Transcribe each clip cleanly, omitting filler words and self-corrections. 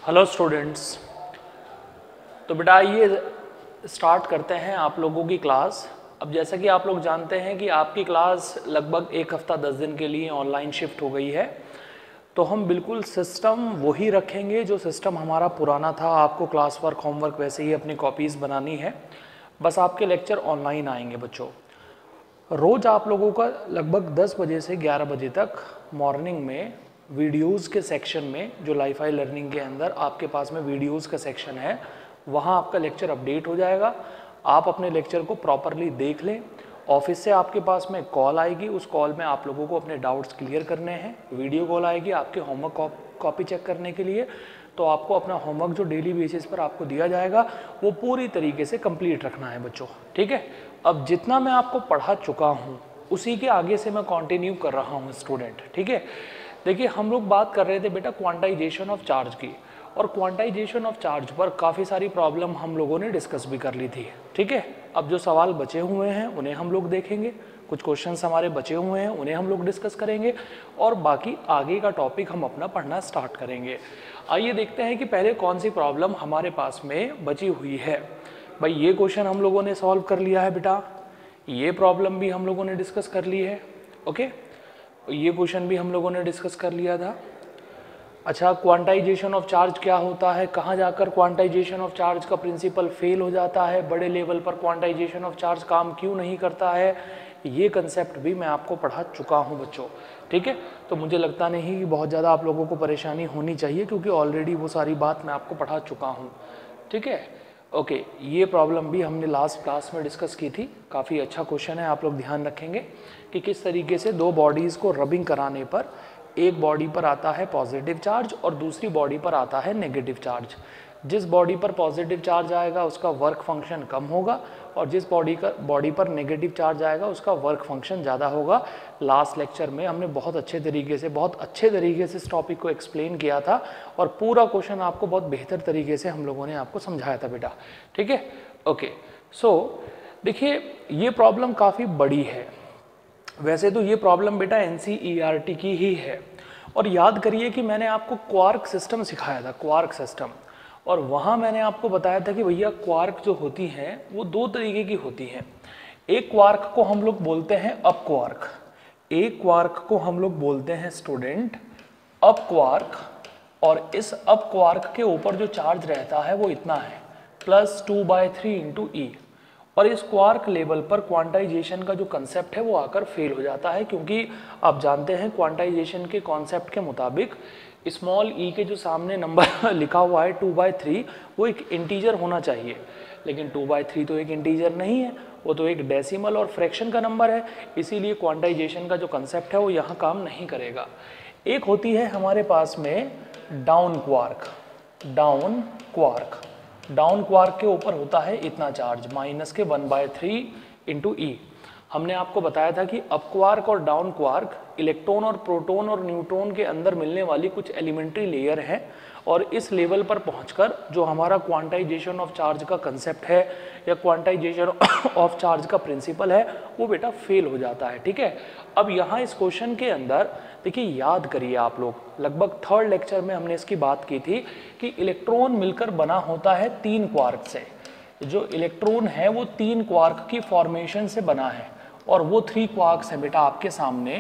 Hello students. तो बेटा आइए स्टार्ट करते हैं आप लोगों की क्लास। अब जैसा कि आप लोग जानते हैं कि आपकी क्लास लगभग एक हफ्ता 10 दिन के लिए ऑनलाइन शिफ्ट हो गई है, तो हम बिल्कुल सिस्टम वही रखेंगे जो सिस्टम हमारा पुराना था। आपको क्लास वर्क होमवर्क वैसे ही अपनी कॉपीज़ बनानी है, बस आपके लेक्चर ऑनलाइन आएंगे बच्चों। रोज़ आप लोगों का लगभग 10 बजे से 11 बजे तक मॉर्निंग में वीडियोस के सेक्शन में, जो लाइफाई लर्निंग के अंदर आपके पास में वीडियोस का सेक्शन है, वहाँ आपका लेक्चर अपडेट हो जाएगा। आप अपने लेक्चर को प्रॉपरली देख लें। ऑफिस से आपके पास में कॉल आएगी, उस कॉल में आप लोगों को अपने डाउट्स क्लियर करने हैं। वीडियो कॉल आएगी आपके होमवर्क कॉपी चेक करने के लिए, तो आपको अपना होमवर्क जो डेली बेसिस पर आपको दिया जाएगा वो पूरी तरीके से कंप्लीट रखना है बच्चों, ठीक है। अब जितना मैं आपको पढ़ा चुका हूँ उसी के आगे से मैं कंटिन्यू कर रहा हूँ स्टूडेंट, ठीक है। देखिए हम लोग बात कर रहे थे बेटा क्वांटाइजेशन ऑफ चार्ज की, और क्वांटाइजेशन ऑफ चार्ज पर काफ़ी सारी प्रॉब्लम हम लोगों ने डिस्कस भी कर ली थी, ठीक है। अब जो सवाल बचे हुए हैं उन्हें हम लोग देखेंगे, कुछ क्वेश्चंस हमारे बचे हुए हैं उन्हें हम लोग डिस्कस करेंगे, और बाकी आगे का टॉपिक हम अपना पढ़ना स्टार्ट करेंगे। आइए देखते हैं कि पहले कौन सी प्रॉब्लम हमारे पास में बची हुई है। भाई ये क्वेश्चन हम लोगों ने सॉल्व कर लिया है बेटा, ये प्रॉब्लम भी हम लोगों ने डिस्कस कर ली है, ओके। ये क्वेश्चन भी हम लोगों ने डिस्कस कर लिया था। अच्छा, क्वांटाइजेशन ऑफ चार्ज क्या होता है, कहाँ जाकर क्वांटाइजेशन ऑफ चार्ज का प्रिंसिपल फेल हो जाता है, बड़े लेवल पर क्वांटाइजेशन ऑफ चार्ज काम क्यों नहीं करता है, ये कंसेप्ट भी मैं आपको पढ़ा चुका हूँ बच्चों, ठीक है। तो मुझे लगता नहीं कि बहुत ज़्यादा आप लोगों को परेशानी होनी चाहिए, क्योंकि ऑलरेडी वो सारी बात मैं आपको पढ़ा चुका हूँ, ठीक है। ओके, ये प्रॉब्लम भी हमने लास्ट क्लास में डिस्कस की थी। काफ़ी अच्छा क्वेश्चन है, आप लोग ध्यान रखेंगे कि किस तरीके से दो बॉडीज़ को रबिंग कराने पर एक बॉडी पर आता है पॉजिटिव चार्ज और दूसरी बॉडी पर आता है नेगेटिव चार्ज। जिस बॉडी पर पॉजिटिव चार्ज आएगा उसका वर्क फंक्शन कम होगा, और जिस बॉडी पर नेगेटिव चार्ज आएगा उसका वर्क फंक्शन ज़्यादा होगा। लास्ट लेक्चर में हमने बहुत अच्छे तरीके से इस टॉपिक को एक्सप्लेन किया था, और पूरा क्वेश्चन आपको बहुत बेहतर तरीके से हम लोगों ने आपको समझाया था बेटा, ठीक है। ओके, सो देखिए ये प्रॉब्लम काफ़ी बड़ी है। वैसे तो ये प्रॉब्लम बेटा NCERT की ही है, और याद करिए कि मैंने आपको क्वार्क सिस्टम सिखाया था, क्वार्क सिस्टम, और वहाँ मैंने आपको बताया था कि भैया क्वार्क जो होती हैं वो दो तरीके की होती हैं। एक क्वार्क को हम लोग बोलते हैं अप क्वार्क, एक क्वार्क को हम लोग बोलते हैं स्टूडेंट अप क्वार्क, और इस अप क्वार्क के ऊपर जो चार्ज रहता है वो इतना है +2/3 × E, और इस क्वार्क लेवल पर क्वांटाइजेशन का जो कंसेप्ट है वो आकर फेल हो जाता है, क्योंकि आप जानते हैं क्वांटाइजेशन के कॉन्सेप्ट के मुताबिक स्मॉल ई के जो सामने नंबर लिखा हुआ है 2/3 वो एक इंटीजर होना चाहिए, लेकिन 2/3 तो एक इंटीजर नहीं है, वो तो एक डेसिमल और फ्रैक्शन का नंबर है, इसीलिए क्वांटाइजेशन का जो कंसेप्ट है वो यहाँ काम नहीं करेगा। एक होती है हमारे पास में down quark, down quark, down quark के ऊपर होता है इतना चार्ज -1/3 × E। हमने आपको बताया था कि अप क्वार्क और डाउन क्वार्क इलेक्ट्रॉन और प्रोटॉन और न्यूट्रॉन के अंदर मिलने वाली कुछ एलिमेंट्री लेयर है, और इस लेवल पर पहुंचकर जो हमारा क्वांटाइजेशन ऑफ चार्ज का कंसेप्ट है या क्वांटाइजेशन ऑफ चार्ज का प्रिंसिपल है वो बेटा फेल हो जाता है, ठीक है। अब यहाँ इस क्वेश्चन के अंदर देखिए, याद करिए आप लोग, लगभग 3rd लेक्चर में हमने इसकी बात की थी कि इलेक्ट्रॉन मिलकर बना होता है 3 क्वार्क से। जो इलेक्ट्रॉन है वो 3 क्वार्क की फॉर्मेशन से बना है, और वो 3 क्वार्क्स हैं बेटा आपके सामने,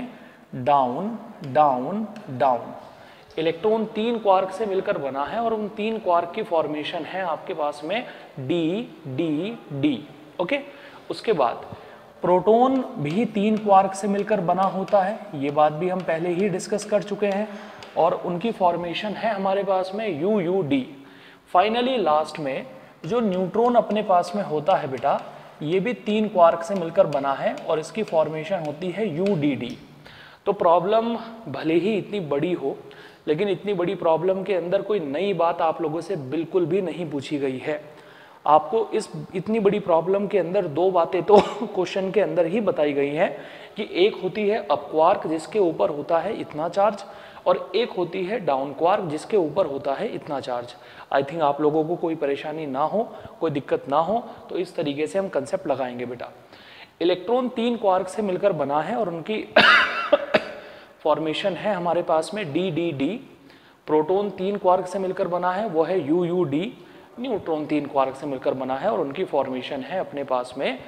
down down down. Electron 3 quark से मिलकर बना है, और उन 3 क्वार्क की फॉर्मेशन है आपके पास में डी डी डी, ओके। उसके बाद प्रोटॉन भी 3 क्वार्क से मिलकर बना होता है, ये बात भी हम पहले ही डिस्कस कर चुके हैं, और उनकी फॉर्मेशन है हमारे पास में U U D. Finally last में जो न्यूट्रॉन अपने पास में होता है बेटा, ये भी 3 क्वार्क से मिलकर बना है, और इसकी फॉर्मेशन होती है यू डी डी। तो प्रॉब्लम भले ही इतनी बड़ी हो, लेकिन इतनी बड़ी प्रॉब्लम के अंदर कोई नई बात आप लोगों से बिल्कुल भी नहीं पूछी गई है। आपको इस इतनी बड़ी प्रॉब्लम के अंदर 2 बातें तो क्वेश्चन के अंदर ही बताई गई हैं, कि एक होती है अप क्वार्क जिसके ऊपर होता है इतना चार्ज, और एक होती है डाउन क्वार्क जिसके ऊपर होता है इतना चार्ज। आई थिंक आप लोगों को कोई परेशानी ना हो, कोई दिक्कत ना हो, तो इस तरीके से हम कंसेप्ट लगाएंगे बेटा। इलेक्ट्रॉन 3 क्वार्क से मिलकर बना है, और उनकी फॉर्मेशन है हमारे पास में D D D. Proton 3 quark से मिलकर बना है, वो है UUD। न्यूट्रॉन 3 क्वार्क से मिलकर बना है और उनकी फॉर्मेशन है अपने पास में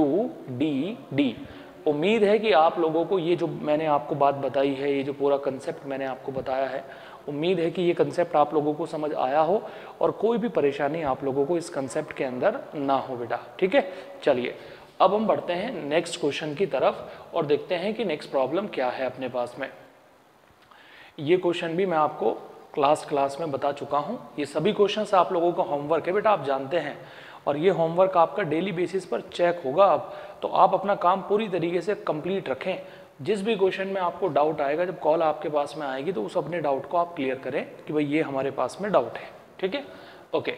UDD। उम्मीद है कि आप लोगों को ये जो मैंने आपको बात बताई है, ये जो पूरा कंसेप्ट मैंने आपको बताया है, उम्मीद है कि ये कंसेप्ट आप लोगों को समझ आया हो और कोई भी परेशानी आप लोगों को इस कंसेप्ट के अंदर ना हो बेटा। ठीक है, चलिए अब हम बढ़ते हैं नेक्स्ट क्वेश्चन की तरफ और देखते हैं कि नेक्स्ट प्रॉब्लम क्या है अपने पास में। ये क्वेश्चन भी मैं आपको क्लास में बता चुका हूँ। ये सभी क्वेश्चंस आप लोगों का होमवर्क है बेटा, आप जानते हैं, और ये होमवर्क आपका डेली बेसिस पर चेक होगा अब। तो आप अपना काम पूरी तरीके से कंप्लीट रखें। जिस भी क्वेश्चन में आपको डाउट आएगा, जब कॉल आपके पास में आएगी तो उस अपने डाउट को आप क्लियर करें कि भाई ये हमारे पास में डाउट है। ठीक है, ओके।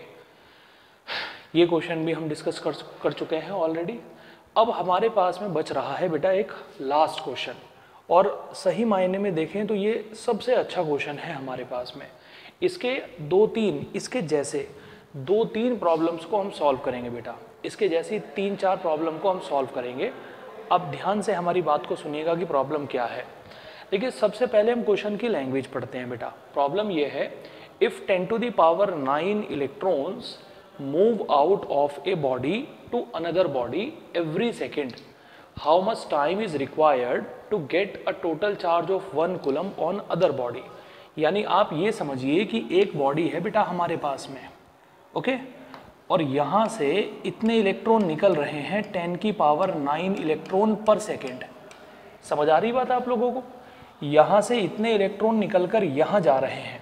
ये क्वेश्चन भी हम डिस्कस कर चुके हैं ऑलरेडी। अब हमारे पास में बच रहा है बेटा एक लास्ट क्वेश्चन, और सही मायने में देखें तो ये सबसे अच्छा क्वेश्चन है हमारे पास में। इसके इसके जैसे 2-3 प्रॉब्लम्स को हम सॉल्व करेंगे बेटा। इसके जैसी 3-4 प्रॉब्लम को हम सॉल्व करेंगे। अब ध्यान से हमारी बात को सुनिएगा कि प्रॉब्लम क्या है। देखिए, सबसे पहले हम क्वेश्चन की लैंग्वेज पढ़ते हैं बेटा। प्रॉब्लम ये है, if 10⁹ electrons move out of a body to another body every second, how much time is required to get a total charge of 1 coulomb on other body. यानी आप ये समझिए कि एक बॉडी है बेटा हमारे पास में, ओके, और यहाँ से इतने इलेक्ट्रॉन निकल रहे हैं 10⁹ इलेक्ट्रॉन पर सेकेंड। समझ आ रही बात आप लोगों को? यहाँ से इतने इलेक्ट्रॉन निकलकर यहाँ जा रहे हैं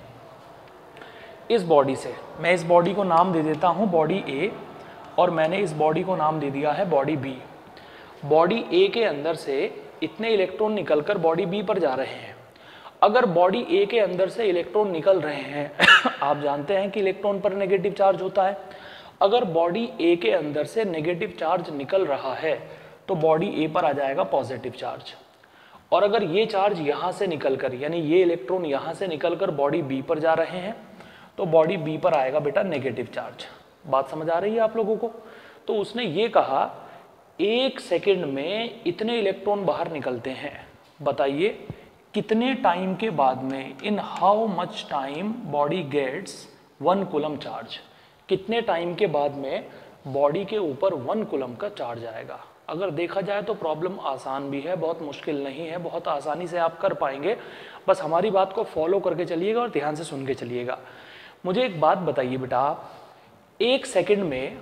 इस बॉडी से। मैं इस बॉडी को नाम दे देता हूँ बॉडी ए, और मैंने इस बॉडी को नाम दे दिया है बॉडी बी। बॉडी ए के अंदर से इतने इलेक्ट्रॉन निकलकर बॉडी बी पर जा रहे हैं। अगर बॉडी ए के अंदर से इलेक्ट्रॉन निकल रहे हैं आप जानते हैं कि इलेक्ट्रॉन पर नेगेटिव चार्ज होता है। अगर बॉडी ए के अंदर से नेगेटिव चार्ज निकल रहा है तो बॉडी ए पर आ जाएगा पॉजिटिव चार्ज। और अगर ये चार्ज यहाँ से निकलकर, यानी ये इलेक्ट्रॉन यहाँ से निकलकर बॉडी बी पर जा रहे हैं तो बॉडी बी पर आएगा बेटा नेगेटिव चार्ज। बात समझ आ रही है आप लोगों को? तो उसने ये कहा 1 सेकेंड में इतने इलेक्ट्रॉन बाहर निकलते हैं। बताइए कितने टाइम के बाद में, in how much time body gets 1 coulomb charge, कितने टाइम के बाद में बॉडी के ऊपर 1 कूलम का चार्ज आएगा। अगर देखा जाए तो प्रॉब्लम आसान भी है, बहुत मुश्किल नहीं है, बहुत आसानी से आप कर पाएंगे। बस हमारी बात को फॉलो करके चलिएगा और ध्यान से सुन के चलिएगा। मुझे एक बात बताइए बेटा, 1 सेकेंड में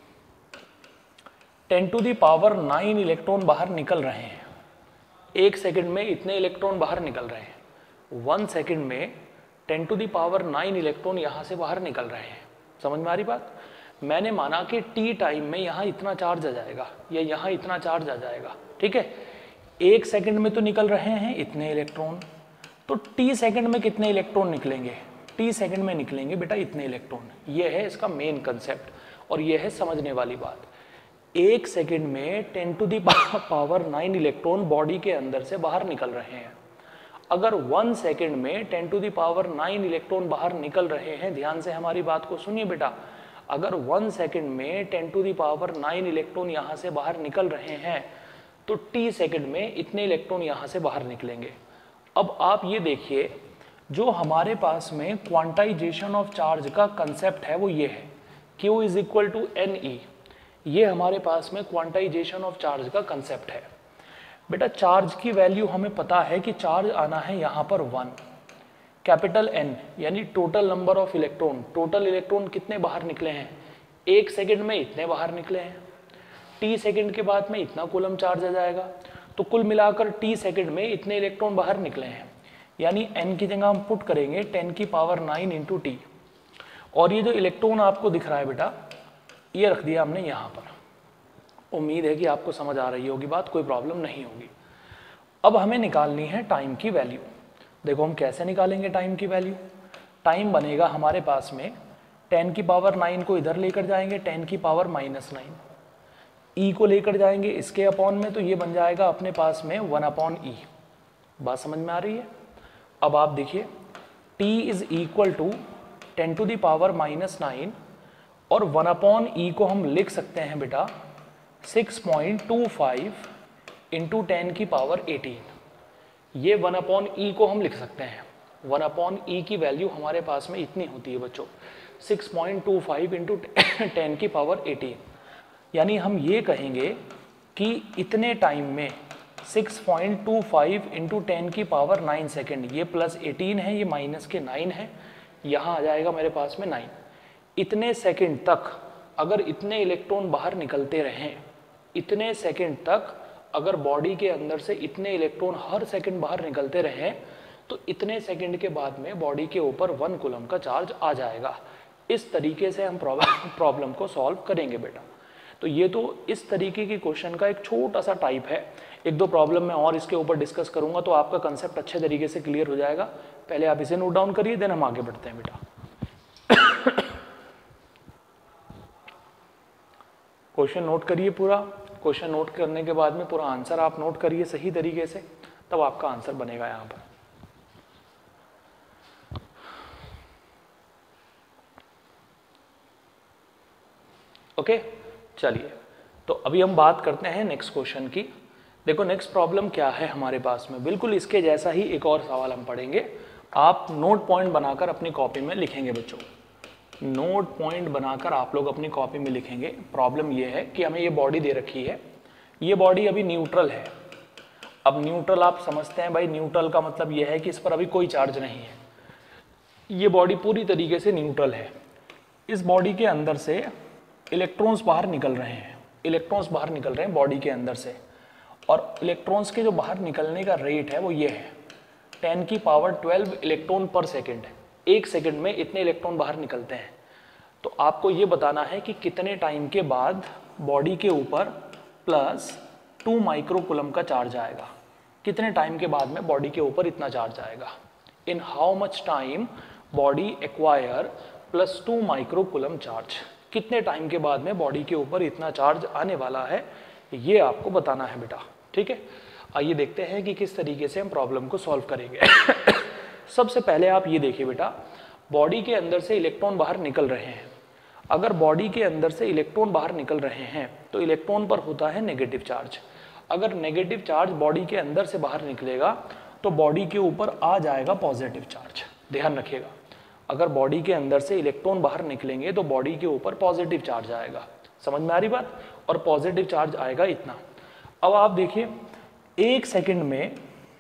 10⁹ इलेक्ट्रॉन बाहर निकल रहे हैं। 1 सेकेंड में इतने इलेक्ट्रॉन बाहर निकल रहे हैं। 1 सेकेंड में 10⁹ इलेक्ट्रॉन यहाँ से बाहर निकल रहे हैं। समझ में आ रही बात? मैंने माना कि t टाइम में यहाँ इतना चार्ज आ जाएगा या यहाँ इतना चार्ज आ जाएगा। ठीक है, 1 सेकेंड में तो निकल रहे हैं इतने इलेक्ट्रॉन, तो t सेकेंड में कितने इलेक्ट्रॉन निकलेंगे? t सेकेंड में निकलेंगे बेटा इतने इलेक्ट्रॉन। ये है इसका मेन कंसेप्ट और ये है समझने वाली बात। 1 सेकेंड में 10⁹ इलेक्ट्रॉन बॉडी के अंदर से बाहर निकल रहे हैं। अगर 1 सेकेंड में 10⁹ इलेक्ट्रॉन बाहर निकल रहे हैं, ध्यान से हमारी बात को सुनिए बेटा, अगर 1 सेकेंड में 10⁹ इलेक्ट्रॉन यहाँ से बाहर निकल रहे हैं तो t सेकेंड में इतने इलेक्ट्रॉन यहाँ से बाहर निकलेंगे। अब आप ये देखिए, जो हमारे पास में क्वांटाइजेशन ऑफ चार्ज का कंसेप्ट है वो ये है, Q = NE। ये हमारे पास में क्वांटाइजेशन ऑफ चार्ज का कंसेप्ट है। बेटा चार्ज की वैल्यू हमें पता है कि चार्ज आना है यहाँ पर 1, कैपिटल N, यानी total number of electron. Total electron कितने बाहर निकले हैं? 1 सेकेंड में इतने बाहर निकले हैं। t सेकेंड के बाद में इतना कूलम चार्ज आ जाएगा, तो कुल मिलाकर t सेकेंड में इतने इलेक्ट्रॉन बाहर निकले हैं। यानी n की जगह हम पुट करेंगे 10⁹ इंटू टी, और ये जो इलेक्ट्रॉन आपको दिख रहा है बेटा, ये रख दिया हमने यहाँ पर। उम्मीद है कि आपको समझ आ रही होगी बात, कोई प्रॉब्लम नहीं होगी। अब हमें निकालनी है टाइम की वैल्यू। देखो हम कैसे निकालेंगे टाइम की वैल्यू। टाइम बनेगा हमारे पास में 10⁹ को इधर लेकर जाएंगे 10⁻⁻⁹, e को लेकर जाएंगे इसके अपॉन में, तो ये बन जाएगा अपने पास में 1/e। बात समझ में आ रही है? अब आप देखिए t = 10⁻⁻⁹, और 1/e को हम लिख सकते हैं बेटा 6.25 × 10⁻18। ये 1/e को हम लिख सकते हैं। 1 अपॉन ई की वैल्यू हमारे पास में इतनी होती है बच्चों, 6.25 इंटू 10 की पावर 18। यानी हम ये कहेंगे कि इतने टाइम में 6.25 इंटू 10 की पावर 9 सेकेंड, ये प्लस 18 है, ये माइनस के 9 है, यहाँ आ जाएगा मेरे पास में 9। इतने सेकेंड तक अगर इतने इलेक्ट्रॉन बाहर निकलते रहें, इतने सेकेंड तक अगर बॉडी के अंदर से इतने इलेक्ट्रॉन हर सेकेंड बाहर निकलते रहें, तो इतने सेकेंड के बाद में बॉडी के ऊपर 1 कूलम का चार्ज आ जाएगा। इस तरीके से हम प्रॉब्लम को सॉल्व करेंगे बेटा। तो ये तो इस तरीके की क्वेश्चन का एक छोटा सा टाइप है। एक दो प्रॉब्लम मैं और इसके ऊपर डिस्कस करूंगा तो आपका कंसेप्ट अच्छे तरीके से क्लियर हो जाएगा। पहले आप इसे नोट डाउन करिए, देन हम आगे बढ़ते हैं बेटा। क्वेश्चन नोट करिए पूरा। क्वेश्चन नोट करने के बाद में पूरा आंसर आप नोट करिए सही तरीके से, तब आपका आंसर बनेगा यहाँ पर। ओके चलिए, तो अभी हम बात करते हैं नेक्स्ट क्वेश्चन की। देखो नेक्स्ट प्रॉब्लम क्या है हमारे पास में, बिल्कुल इसके जैसा ही एक और सवाल हम पढ़ेंगे। आप नोट पॉइंट बनाकर अपनी कॉपी में लिखेंगे बच्चों, नोट पॉइंट बनाकर आप लोग अपनी कॉपी में लिखेंगे। प्रॉब्लम ये है कि हमें ये बॉडी दे रखी है, ये बॉडी अभी न्यूट्रल है। अब न्यूट्रल आप समझते हैं भाई, न्यूट्रल का मतलब ये है कि इस पर अभी कोई चार्ज नहीं है। ये बॉडी पूरी तरीके से न्यूट्रल है। इस बॉडी के अंदर से इलेक्ट्रॉन्स बाहर निकल रहे हैं, इलेक्ट्रॉन्स बाहर निकल रहे हैं बॉडी के अंदर से, और इलेक्ट्रॉन्स के जो बाहर निकलने का रेट है वो ये है 10 की पावर 12 इलेक्ट्रॉन पर सेकेंड। एक सेकेंड में इतने इलेक्ट्रॉन बाहर निकलते हैं। तो आपको ये बताना है कि कितने टाइम के बाद बॉडी के ऊपर प्लस 2 माइक्रोकूलम का चार्ज आएगा। कितने टाइम के बाद में बॉडी के ऊपर इतना चार्ज आएगा, in how much time body acquire plus 2 microcoulomb charge. कितने टाइम के बाद में बॉडी के ऊपर इतना चार्ज आने वाला है, ये आपको बताना है बेटा। ठीक है, आइए देखते हैं कि किस तरीके से हम प्रॉब्लम को सॉल्व करेंगे। सबसे पहले आप ये देखिए बेटा, बॉडी के अंदर से इलेक्ट्रॉन बाहर निकल रहे हैं। अगर बॉडी के अंदर से इलेक्ट्रॉन बाहर निकल रहे हैं तो इलेक्ट्रॉन पर होता है नेगेटिव चार्ज। अगर नेगेटिव चार्ज बॉडी के अंदर से बाहर निकलेगा तो बॉडी के ऊपर आ जाएगा पॉजिटिव चार्ज। ध्यान रखिएगा, अगर बॉडी के अंदर से इलेक्ट्रॉन बाहर निकलेंगे तो बॉडी के ऊपर पॉजिटिव चार्ज आएगा। समझ में आ रही बात? और पॉजिटिव चार्ज आएगा इतना। अब आप देखिए, एक सेकंड में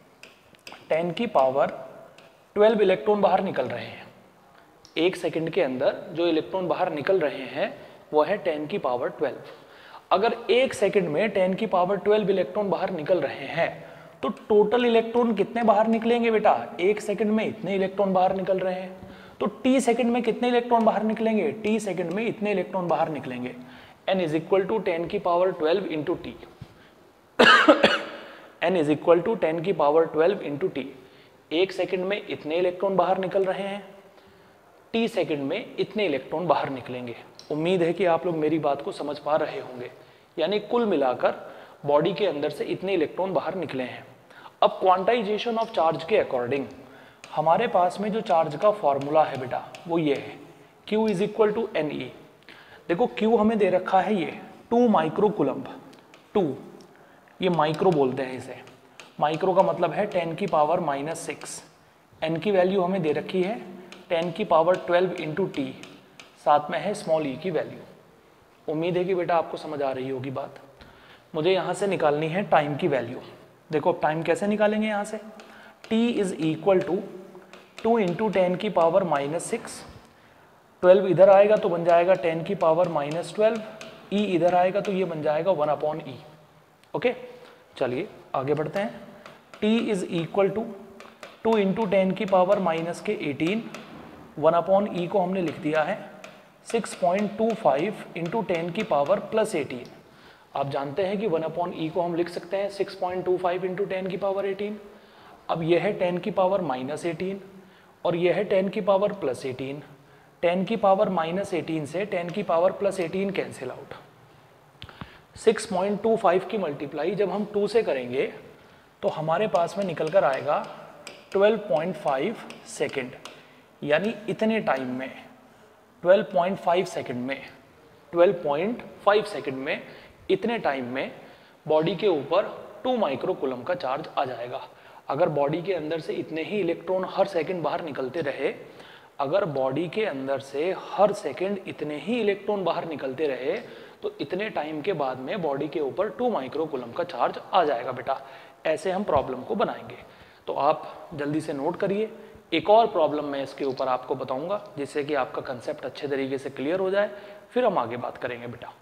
10 की पावर 12 इलेक्ट्रॉन बाहर निकल रहे हैं। एक सेकंड के अंदर जो इलेक्ट्रॉन बाहर निकल रहे हैं वो है 10 की पावर 12। अगर एक सेकंड में 10 की पावर 12 इलेक्ट्रॉन बाहर निकल रहे हैं तो टोटल इलेक्ट्रॉन कितने बाहर निकलेंगे बेटा? एक सेकंड में इतने इलेक्ट्रॉन बाहर निकल रहे हैं, तो टी सेकंड में कितने इलेक्ट्रॉन बाहर निकलेंगे? टी सेकंड में इतने इलेक्ट्रॉन बाहर निकलेंगे। n इज इक्वल टू 10 की power 12 into t. n is equal to 10 की पावर 12 इंटू टी। एक सेकंड में इतने इलेक्ट्रॉन बाहर निकल रहे हैं, टी सेकंड में इतने इलेक्ट्रॉन बाहर निकलेंगे। उम्मीद है कि आप लोग मेरी बात को समझ पा रहे होंगे। यानी कुल मिलाकर बॉडी के अंदर से इतने इलेक्ट्रॉन बाहर निकले हैं। अब क्वांटाइजेशन ऑफ चार्ज के अकॉर्डिंग हमारे पास में जो चार्ज का फॉर्मूला है बेटा वो ये है, Q is equal to NE। देखो Q हमें दे रखा है ये 2 माइक्रोकूलम्ब। 2 ये माइक्रो बोलते हैं इसे, माइक्रो का मतलब है 10 की पावर -6। n की वैल्यू हमें दे रखी है 10 की पावर 12 इंटू टी, साथ में है स्मॉल e की वैल्यू। उम्मीद है कि बेटा आपको समझ आ रही होगी बात। मुझे यहाँ से निकालनी है टाइम की वैल्यू। देखो टाइम कैसे निकालेंगे यहाँ से, t is equal to 2 into 10 की पावर -6, 12 इधर आएगा तो बन जाएगा 10 की पावर -12, e इधर आएगा तो ये बन जाएगा 1 अपॉन ई। ओके चलिए आगे बढ़ते हैं। t is equal to 2 into 10 की पावर -18, 1 अपॉन ई को हमने लिख दिया है 6.25 इंटू 10 की पावर +18। आप जानते हैं कि 1 अपॉन ई को हम लिख सकते हैं 6.25 इंटू 10 की पावर 18। अब यह है 10 की पावर -18 और यह है 10 की पावर +18। 10 की पावर -18 से 10 की पावर +18 कैंसिल आउट। 6.25 की मल्टीप्लाई जब हम 2 से करेंगे तो हमारे पास में निकल कर आएगा 12.5 सेकेंड। यानी इतने टाइम में 12.5 सेकेंड में 12.5 सेकेंड में इतने टाइम में बॉडी के ऊपर 2 माइक्रोकूलम का चार्ज आ जाएगा। अगर बॉडी के अंदर से इतने ही इलेक्ट्रॉन हर सेकंड बाहर निकलते रहे, अगर बॉडी के अंदर से हर सेकंड इतने ही इलेक्ट्रॉन बाहर निकलते रहे तो इतने टाइम के बाद में बॉडी के ऊपर 2 माइक्रो कूलम का चार्ज आ जाएगा बेटा। ऐसे हम प्रॉब्लम को बनाएंगे। तो आप जल्दी से नोट करिए। एक और प्रॉब्लम मैं इसके ऊपर आपको बताऊंगा जिससे कि आपका कंसेप्ट अच्छे तरीके से क्लियर हो जाए, फिर हम आगे बात करेंगे बेटा।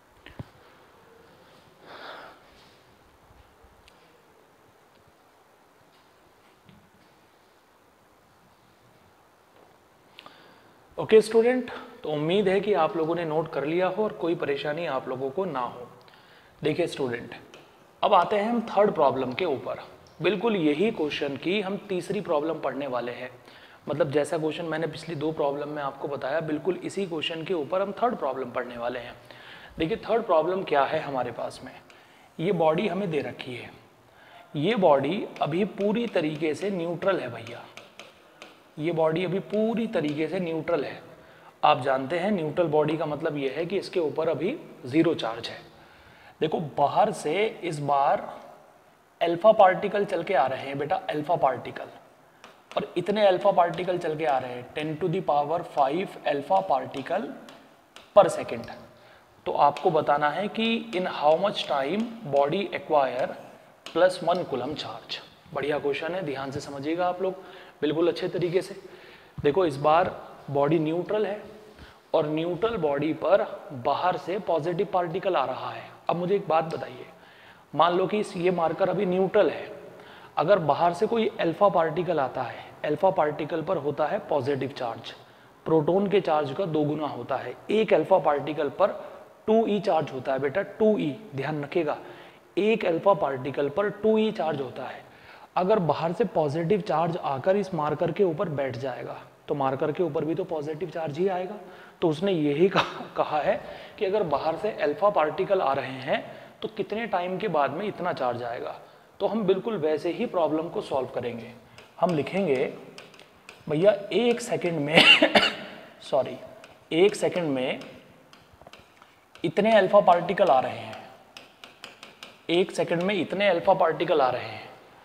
ओके स्टूडेंट, तो उम्मीद है कि आप लोगों ने नोट कर लिया हो और कोई परेशानी आप लोगों को ना हो। देखिए स्टूडेंट, अब आते हैं हम थर्ड प्रॉब्लम के ऊपर। बिल्कुल यही क्वेश्चन की हम तीसरी प्रॉब्लम पढ़ने वाले हैं। मतलब जैसा क्वेश्चन मैंने पिछली 2 प्रॉब्लम में आपको बताया, बिल्कुल इसी क्वेश्चन के ऊपर हम थर्ड प्रॉब्लम पढ़ने वाले हैं। देखिए थर्ड प्रॉब्लम क्या है हमारे पास में। ये बॉडी हमें दे रखी है, ये बॉडी अभी पूरी तरीके से न्यूट्रल है भैया। ये बॉडी अभी पूरी तरीके से न्यूट्रल है। आप जानते हैं न्यूट्रल बॉडी का मतलब ये है कि इसके ऊपर अभी 0 चार्ज है। देखो बाहर से इस बार अल्फा पार्टिकल चल के आ रहे हैं बेटा, अल्फा पार्टिकल, और इतने अल्फा पार्टिकल चल के आ रहे हैं 10⁵ अल्फा पार्टिकल पर सेकेंड। तो आपको बताना है कि in how much time body acquire +1 coulomb charge. बढ़िया क्वेश्चन है, ध्यान से समझिएगा आप लोग बिल्कुल अच्छे तरीके से। देखो इस बार बॉडी न्यूट्रल है और न्यूट्रल बॉडी पर बाहर से पॉजिटिव पार्टिकल आ रहा है। अब मुझे एक बात बताइए, मान लो कि ये मार्कर अभी न्यूट्रल है, अगर बाहर से कोई अल्फा पार्टिकल आता है, अल्फा पार्टिकल पर होता है पॉजिटिव चार्ज, प्रोटॉन के चार्ज का 2 गुना होता है। एक अल्फा पार्टिकल पर 2e चार्ज होता है बेटा, 2e, ध्यान रखिएगा, एक अल्फा पार्टिकल पर 2e चार्ज होता है। अगर बाहर से पॉजिटिव चार्ज आकर इस मार्कर के ऊपर बैठ जाएगा तो मार्कर के ऊपर भी तो पॉजिटिव चार्ज ही आएगा। तो उसने यही कहा है कि अगर बाहर से अल्फा पार्टिकल आ रहे हैं तो कितने टाइम के बाद में इतना चार्ज आएगा। तो हम बिल्कुल वैसे ही प्रॉब्लम को सॉल्व करेंगे। हम लिखेंगे भैया 1 सेकंड में सॉरी 1 सेकंड में इतने अल्फा पार्टिकल आ रहे हैं, 1 सेकंड में इतने अल्फा पार्टिकल आ रहे हैं,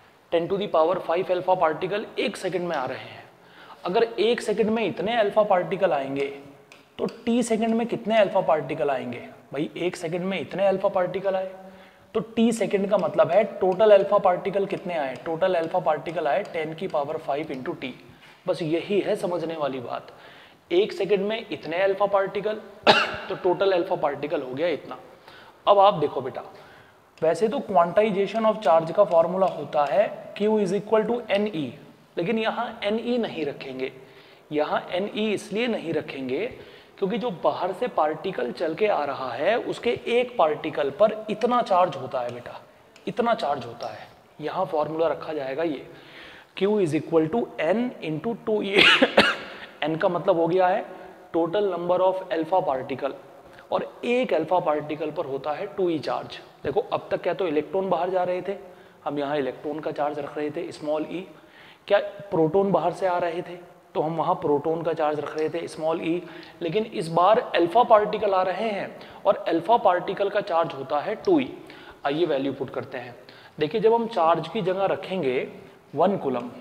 10⁵ अल्फा पार्टिकल 1 सेकंड में आ रहे हैं। अगर 1 सेकंड में इतने अल्फा पार्टिकल आएंगे तो t सेकंड में कितने अल्फा पार्टिकल आएंगे। भाई 1 सेकंड में इतने अल्फा पार्टिकल आए तो t सेकंड का मतलब है टोटल अल्फा पार्टिकल कितने आए, टोटल अल्फा पार्टिकल आए 10⁵ इंटू t। बस यही है समझने वाली बात। 1 सेकंड में इतने अल्फा पार्टिकल तो टोटल अल्फा पार्टिकल हो गया इतना। अब आप देखो बेटा, वैसे तो क्वांटाइजेशन ऑफ चार्ज का फॉर्मूला होता है Q = NE, लेकिन यहाँ NE नहीं रखेंगे। यहाँ NE इसलिए नहीं रखेंगे क्योंकि जो बाहर से पार्टिकल चल के आ रहा है उसके एक पार्टिकल पर इतना चार्ज होता है बेटा, इतना चार्ज होता है। यहाँ फॉर्मूला रखा जाएगा ये Q = N × 2E N का मतलब हो गया है total number of alpha particle, और एक अल्फा पार्टिकल पर होता है 2e चार्ज। देखो अब तक क्या तो इलेक्ट्रॉन बाहर जा रहे थे, हम यहाँ इलेक्ट्रॉन का चार्ज रख रहे थे स्मॉल e। क्या प्रोटॉन बाहर से आ रहे थे तो हम वहाँ प्रोटॉन का चार्ज रख रहे थे स्मॉल e। लेकिन इस बार अल्फा पार्टिकल आ रहे हैं और अल्फा पार्टिकल का चार्ज होता है 2e। आइए वैल्यू पुट करते हैं। देखिए जब हम चार्ज की जगह रखेंगे 1 कूलम,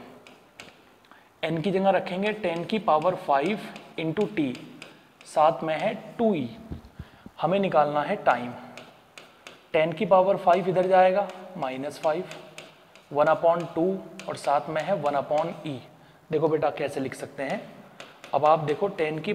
n की जगह रखेंगे 10⁵ इंटू t, साथ में है 2e। हमें निकालना है टाइम। 10⁵ इधर जाएगा -5, 1/2 और साथ में है 1/e। देखो बेटा कैसे लिख सकते हैं। अब आप देखो 10⁻⁻5,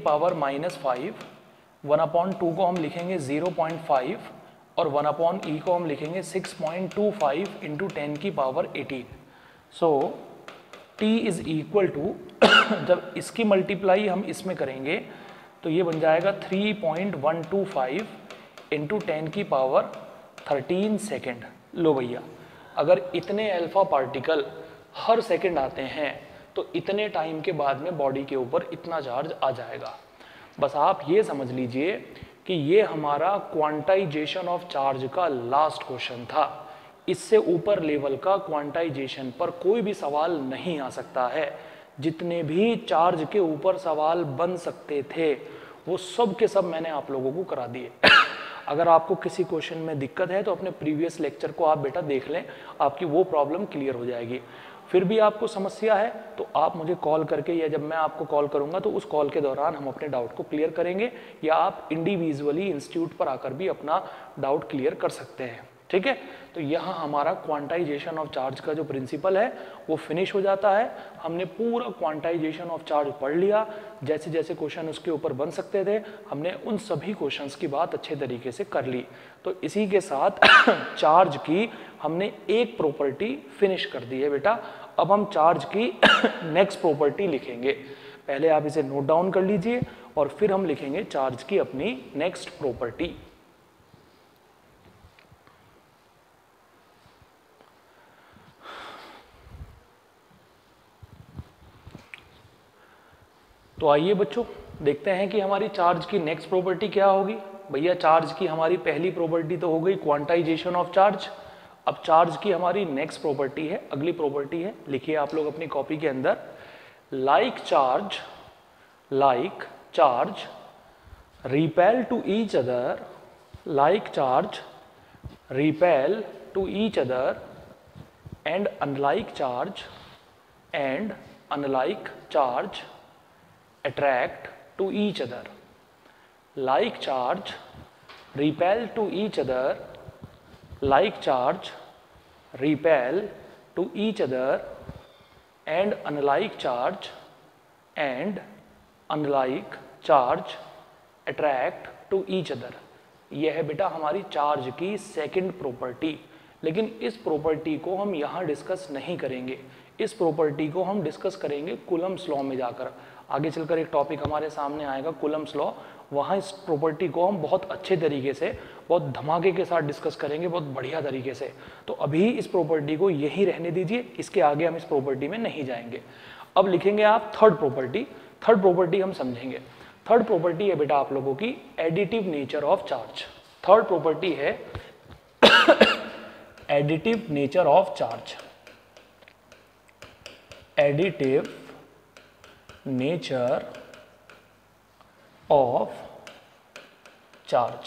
1/2 को हम लिखेंगे 0.5 और 1/e को हम लिखेंगे 6.25 into 10⁻18। So t is equal to जब इसकी मल्टीप्लाई हम इसमें करेंगे तो ये बन जाएगा 3.125 इंटू 10⁻13 सेकेंड। लो भैया, अगर इतने अल्फा पार्टिकल हर सेकेंड आते हैं तो इतने टाइम के बाद में बॉडी के ऊपर इतना चार्ज आ जाएगा। बस आप ये समझ लीजिए कि ये हमारा क्वांटाइजेशन ऑफ चार्ज का लास्ट क्वेश्चन था। इससे ऊपर लेवल का क्वांटाइजेशन पर कोई भी सवाल नहीं आ सकता है। जितने भी चार्ज के ऊपर सवाल बन सकते थे वो सब के सब मैंने आप लोगों को करा दिए। अगर आपको किसी क्वेश्चन में दिक्कत है तो अपने प्रीवियस लेक्चर को आप बेटा देख लें, आपकी वो प्रॉब्लम क्लियर हो जाएगी। फिर भी आपको समस्या है तो आप मुझे कॉल करके, या जब मैं आपको कॉल करूंगा तो उस कॉल के दौरान हम अपने डाउट को क्लियर करेंगे, या आप इंडिविजुअली इंस्टीट्यूट पर आकर भी अपना डाउट क्लियर कर सकते हैं। ठीक है, तो यहाँ हमारा क्वांटाइजेशन ऑफ चार्ज का जो प्रिंसिपल है वो फिनिश हो जाता है। हमने पूरा क्वांटाइजेशन ऑफ चार्ज पढ़ लिया, जैसे जैसे क्वेश्चन उसके ऊपर बन सकते थे हमने उन सभी क्वेश्चंस की बात अच्छे तरीके से कर ली। तो इसी के साथ चार्ज की हमने एक प्रॉपर्टी फिनिश कर दी है बेटा। अब हम चार्ज की नेक्स्ट प्रॉपर्टी लिखेंगे। पहले आप इसे नोट डाउन कर लीजिए और फिर हम लिखेंगे चार्ज की अपनी नेक्स्ट प्रॉपर्टी। तो आइए बच्चों देखते हैं कि हमारी चार्ज की नेक्स्ट प्रॉपर्टी क्या होगी। भैया चार्ज की हमारी पहली प्रॉपर्टी तो हो गई क्वांटाइजेशन ऑफ चार्ज। अब चार्ज की हमारी नेक्स्ट प्रॉपर्टी है, अगली प्रॉपर्टी है, लिखिए आप लोग अपनी कॉपी के अंदर, like charge repel to each other, like charge repel to each other and unlike charge attract to each other. Like charge repel to each other, like charge repel to each other and unlike charge attract to each other. यह है बेटा हमारी charge की second property. लेकिन इस property को हम यहाँ डिस्कस नहीं करेंगे, इस प्रॉपर्टी को हम डिस्कस करेंगे कूलम्ब्स लॉ में जाकर। आगे चलकर एक टॉपिक हमारे सामने आएगा कूलम्ब्स लॉ, वहाँ इस प्रॉपर्टी को हम बहुत अच्छे तरीके से, बहुत धमाके के साथ डिस्कस करेंगे, बहुत बढ़िया तरीके से। तो अभी इस प्रॉपर्टी को यही रहने दीजिए, इसके आगे हम इस प्रॉपर्टी में नहीं जाएंगे। अब लिखेंगे आप थर्ड प्रॉपर्टी। थर्ड प्रॉपर्टी हम समझेंगे। थर्ड प्रॉपर्टी है बेटा आप लोगों की additive nature of charge. Third property है additive nature of charge. Additive nature of charge.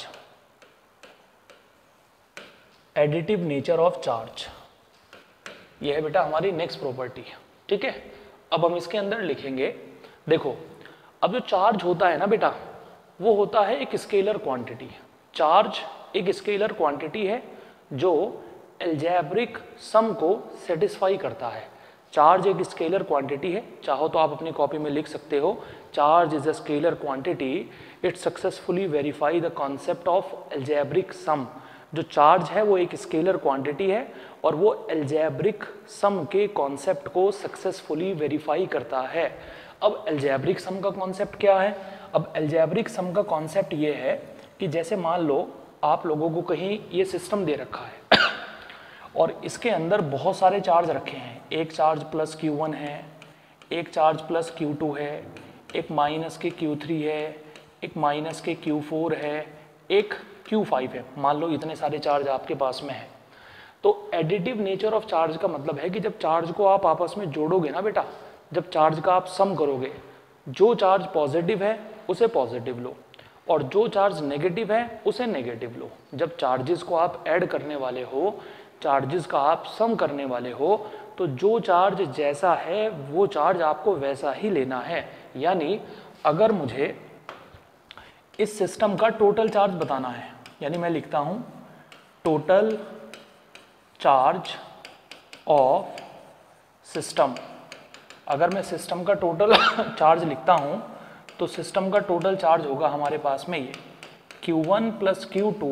Additive nature of charge यह है बेटा हमारी नेक्स्ट प्रॉपर्टी। ठीक है, अब हम इसके अंदर लिखेंगे, देखो अब जो चार्ज होता है ना बेटा वो होता है एक स्केलर क्वांटिटी। चार्ज एक स्केलर क्वांटिटी है जो अलजेब्रिक सम को सेटिस्फाई करता है। चार्ज एक स्केलर क्वांटिटी है, चाहो तो आप अपनी कॉपी में लिख सकते हो, charge is a scalar quantity, it successfully verify the concept of algebraic sum. जो चार्ज है वो एक स्केलर क्वांटिटी है और वो अलजेब्रिक सम के कॉन्सेप्ट को सक्सेसफुली वेरीफाई करता है। अब अलजेब्रिक सम का कॉन्सेप्ट क्या है? अब अलजेब्रिक सम का कॉन्सेप्ट ये है कि जैसे मान लो आप लोगों को कहीं ये सिस्टम दे रखा है और इसके अंदर बहुत सारे चार्ज रखे हैं। एक चार्ज प्लस Q1 है, एक चार्ज प्लस Q2 है, एक माइनस के Q3 है, एक माइनस के Q4 है, एक Q5 है। मान लो इतने सारे चार्ज आपके पास में है। तो एडिटिव नेचर ऑफ चार्ज का मतलब है कि जब चार्ज को आप आपस में जोड़ोगे ना बेटा, जब चार्ज का आप सम करोगे, जो चार्ज पॉजिटिव है उसे पॉजिटिव लो और जो चार्ज नेगेटिव है उसे नेगेटिव लो। जब चार्जेस को आप ऐड करने वाले हो, चार्जेस का आप सम करने वाले हो, तो जो चार्ज जैसा है वो चार्ज आपको वैसा ही लेना है। यानी अगर मुझे इस सिस्टम का टोटल चार्ज बताना है, यानी मैं लिखता हूं टोटल चार्ज ऑफ सिस्टम। अगर मैं सिस्टम का टोटल चार्ज लिखता हूं तो सिस्टम का टोटल चार्ज होगा हमारे पास में ये Q1 प्लस Q2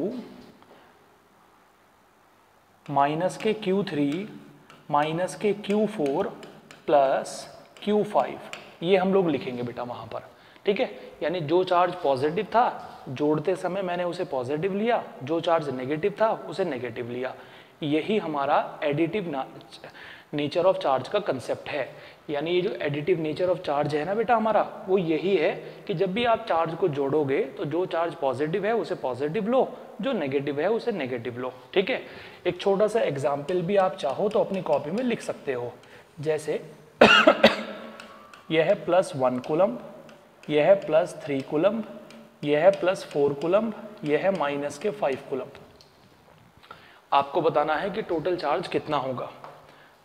माइनस के Q3 माइनस के Q4 प्लस Q5, ये हम लोग लिखेंगे बेटा वहाँ पर। ठीक है, यानी जो चार्ज पॉजिटिव था जोड़ते समय मैंने उसे पॉजिटिव लिया, जो चार्ज नेगेटिव था उसे नेगेटिव लिया। यही हमारा एडिटिव नेचर ऑफ चार्ज का कंसेप्ट है। यानी ये जो एडिटिव नेचर ऑफ चार्ज है ना बेटा हमारा, वो यही है कि जब भी आप चार्ज को जोड़ोगे तो जो चार्ज पॉजिटिव है उसे पॉजिटिव लो, जो नेगेटिव है उसे नेगेटिव लो। ठीक है, एक छोटा सा एग्जाम्पल भी आप चाहो तो अपनी कॉपी में लिख सकते हो। जैसे यह है +1 कूलम्ब, यह है +3 कूलम्ब, यह है +4 कूलम्ब, यह है माइनस के 5 कूलम्ब। आपको बताना है कि टोटल चार्ज कितना होगा।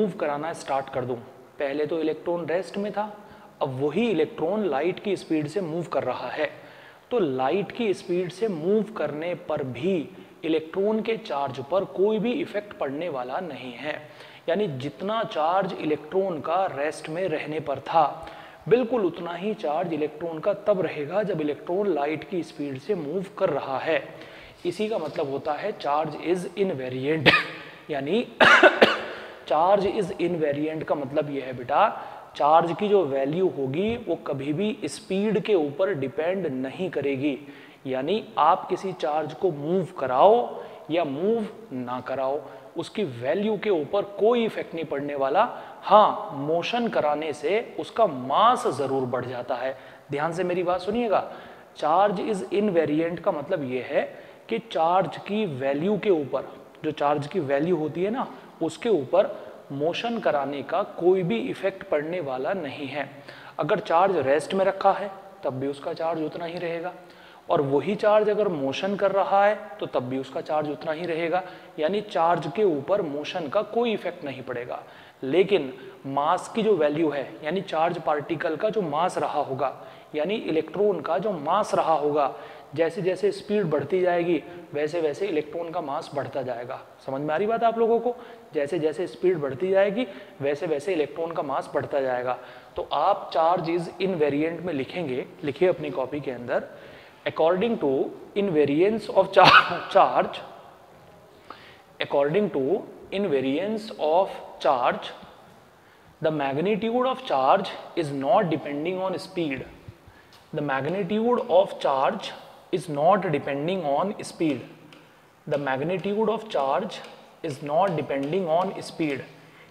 मूव कराना स्टार्ट कर दूं, पहले तो इलेक्ट्रॉन रेस्ट में था, अब वही इलेक्ट्रॉन लाइट की स्पीड से मूव कर रहा है, तो लाइट की स्पीड से मूव करने पर भी इलेक्ट्रॉन के चार्ज पर कोई भी इफेक्ट पड़ने वाला नहीं है। यानी जितना चार्ज इलेक्ट्रॉन का रेस्ट में रहने पर था, बिल्कुल उतना ही चार्ज इलेक्ट्रॉन का तब रहेगा जब इलेक्ट्रॉन लाइट की स्पीड से मूव कर रहा है। इसी का मतलब होता है चार्ज इज इनवेरिएंट। यानी चार्ज इज इनवेरिएंट का मतलब यह है बेटा, चार्ज की जो वैल्यू होगी वो कभी भी स्पीड के ऊपर डिपेंड नहीं करेगी। यानी आप किसी चार्ज को मूव कराओ या मूव ना कराओ, उसकी वैल्यू के ऊपर कोई इफेक्ट नहीं पड़ने वाला। हाँ, मोशन कराने से उसका मास जरूर बढ़ जाता है। ध्यान से मेरी बात सुनिएगा, चार्ज इज इनवेरिएंट का मतलब यह है कि चार्ज की वैल्यू के ऊपर, जो चार्ज की वैल्यू होती है ना, उसके ऊपर मोशन कराने का कोई भी इफेक्ट पड़ने वाला नहीं है। अगर चार्ज रेस्ट में रखा है तब भी उसका चार्ज उतना ही रहेगा, और वही चार्ज अगर मोशन कर रहा है तो तब भी उसका चार्ज उतना ही रहेगा। यानी चार्ज के ऊपर मोशन का कोई इफेक्ट नहीं पड़ेगा। लेकिन मास की जो वैल्यू है, यानी चार्ज पार्टिकल का जो मास रहा होगा, यानी इलेक्ट्रॉन का जो मास रहा होगा, जैसे जैसे स्पीड बढ़ती जाएगी वैसे वैसे इलेक्ट्रॉन का मास बढ़ता जाएगा। समझ में आ रही बात आप लोगों को? जैसे जैसे स्पीड बढ़ती जाएगी वैसे वैसे इलेक्ट्रॉन का मास बढ़ता जाएगा। तो आप चार्ज इज इनवेरिएंट में लिखेंगे, लिखिए अपनी कॉपी के अंदर, according to invariance of charge, according to invariance of charge, the magnitude of charge is not depending on speed. The magnitude of charge is not depending on speed. The magnitude of charge is not depending on speed.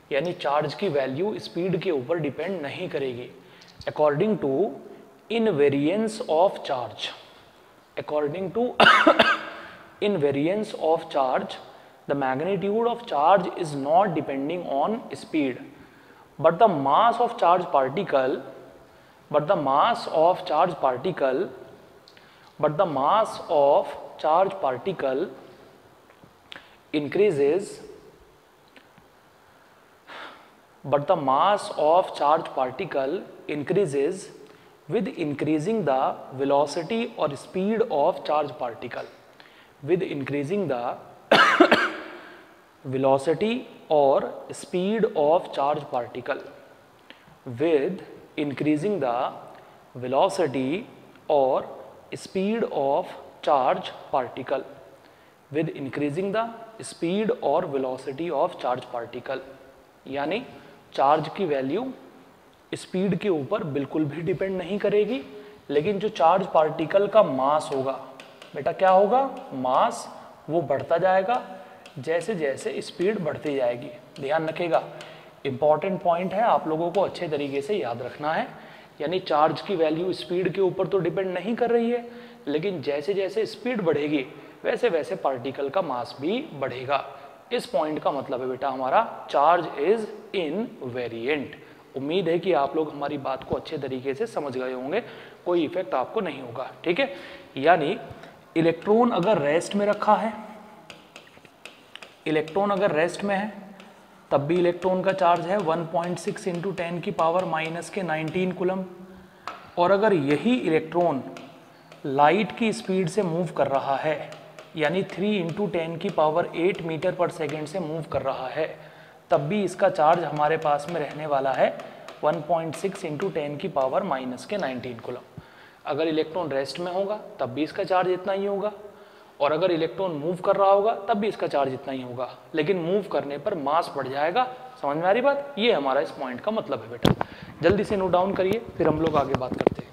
यानी charge की value speed के ऊपर depend नहीं करेगी। According to invariance of charge, according to invariance of charge the magnitude of charge is not depending on speed, but the mass of charge particle, but the mass of charge particle, but the mass of charge particle increases, but the mass of charge particle increases with increasing the velocity or speed of charge particle, with increasing the velocity or speed of charge particle, with increasing the velocity or speed of charge particle, with increasing the speed or velocity of charge particle। यानी charge की value speed के ऊपर बिल्कुल भी depend नहीं करेगी, लेकिन जो चार्ज पार्टिकल का मास होगा बेटा क्या होगा, मास वो बढ़ता जाएगा जैसे जैसे स्पीड बढ़ती जाएगी। ध्यान रखिएगा, इंपॉर्टेंट पॉइंट है, आप लोगों को अच्छे तरीके से याद रखना है। यानी चार्ज की वैल्यू स्पीड के ऊपर तो डिपेंड नहीं कर रही है, लेकिन जैसे जैसे स्पीड बढ़ेगी वैसे वैसे पार्टिकल का मास भी बढ़ेगा। इस पॉइंट का मतलब है बेटा हमारा चार्ज इज इनवेरिएंट। उम्मीद है कि आप लोग हमारी बात को अच्छे तरीके से समझ गए होंगे, कोई इफेक्ट आपको नहीं होगा। ठीक है, यानी इलेक्ट्रॉन अगर रेस्ट में रखा है, इलेक्ट्रॉन अगर रेस्ट में है तब भी इलेक्ट्रॉन का चार्ज है 1.6 इंटू 10 की पावर माइनस के 19 कूलम। और अगर यही इलेक्ट्रॉन लाइट की स्पीड से मूव कर रहा है, यानी 3 इंटू 10 की पावर 8 मीटर पर सेकेंड से मूव कर रहा है, तब भी इसका चार्ज हमारे पास में रहने वाला है 1.6 इंटू 10 की पावर माइनस के 19 कूलम। अगर इलेक्ट्रॉन रेस्ट में होगा तब भी इसका चार्ज इतना ही होगा, और अगर इलेक्ट्रॉन मूव कर रहा होगा तब भी इसका चार्ज इतना ही होगा, लेकिन मूव करने पर मास बढ़ जाएगा। समझ में आ रही बात? ये हमारा इस पॉइंट का मतलब है बेटा। जल्दी से नोट डाउन करिए, फिर हम लोग आगे बात करते हैं।